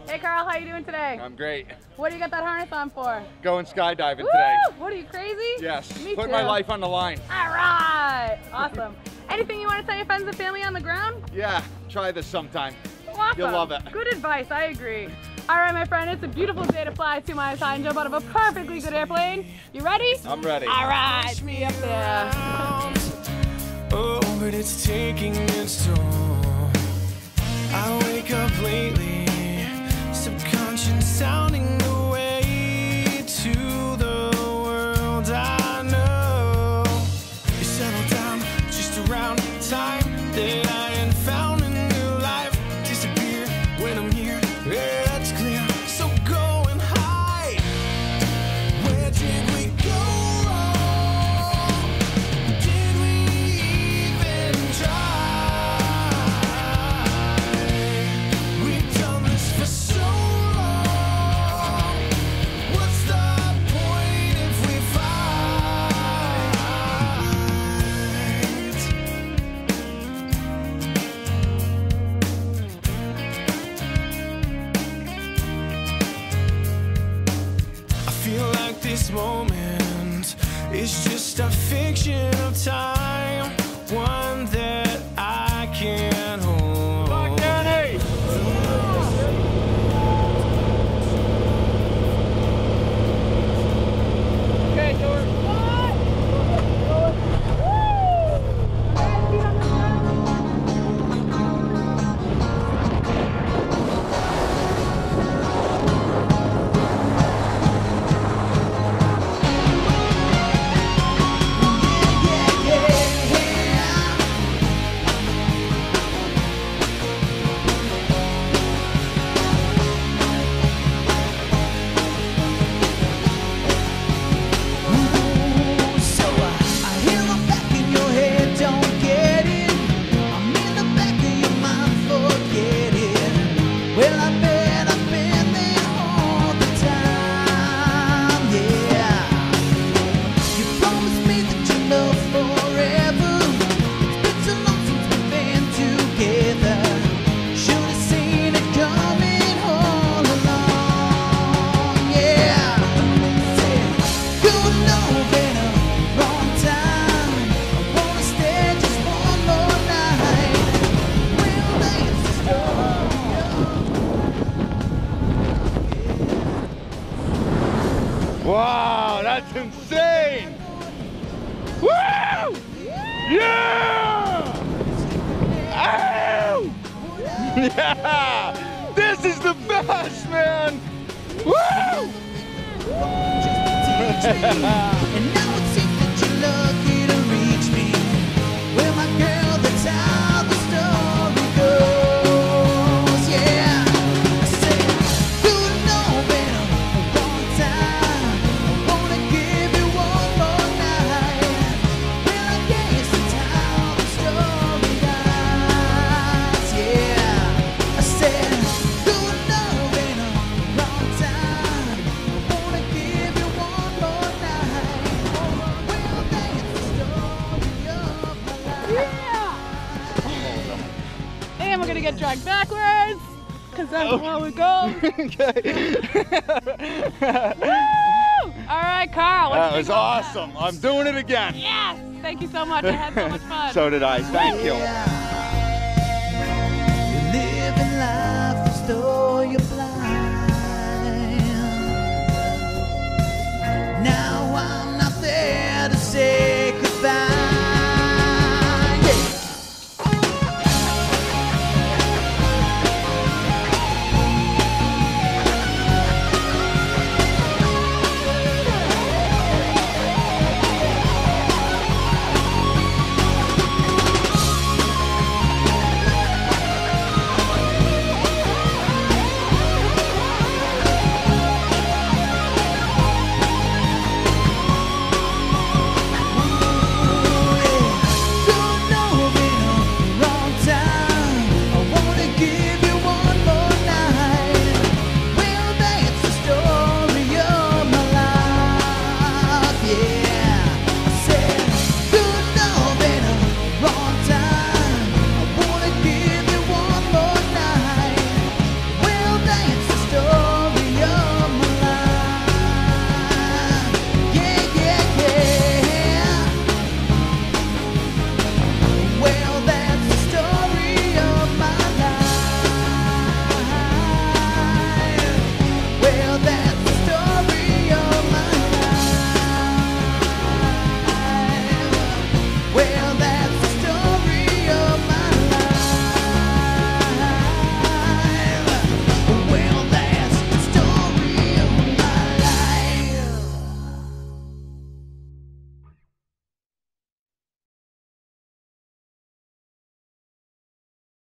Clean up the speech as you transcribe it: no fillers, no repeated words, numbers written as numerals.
Hey Carl, how you doing today? I'm great. What do you got that harness on for? Going skydiving Woo! today. What are you, crazy? Yes. Me Put too. my life on the line. All right. Awesome. Anything you want to tell your friends and family on the ground? Yeah, try this sometime. Awesome. You'll love it. Good advice, I agree. All right, my friend, it's a beautiful day to fly 2 miles high and jump out of a perfectly good airplane. You ready? I'm ready. All right, see you up there. Oh, but it's taking its toll. I wake up lately, subconscious sounding the way to the world I know. You settle down just around the time that I had found a new life. Disappear when I'm here, yeah, that's clear. So go and hide. Where did we go wrong? Did we even try? We've done this for so long. What's the point if we fight? I feel like this moment is just a fiction of time, one that I can't hold. Okay, George. So I hear the back in your head, don't get it. I'm in the back of your mind, forget it. Well, I bet I've been there all the time, yeah. You promised me that you love forever. It's been so long since we've been together. Should have seen it coming all along, yeah. Good November, wrong time. I wanna stay just one more night. We'll dance the story Wow, that's insane! Woo! Yeah! Ow! Yeah! This is the best, man! Woo! and now it seems that you're lucky to reach me. Well, my girl, that's how the story goes, yeah. I said, good November, wrong time. I wanna give you one more night. Well, I guess that's how the story goes, yeah. I said, good November, wrong time. I wanna give you one more night. Well, that's the story of my life. And we're gonna get dragged backwards, because that's how it goes. Woo! All right, Carl. What That you was think about awesome. I'm doing it again. Yes. Thank you so much. I had so much fun. So did I. Thank you. Yeah.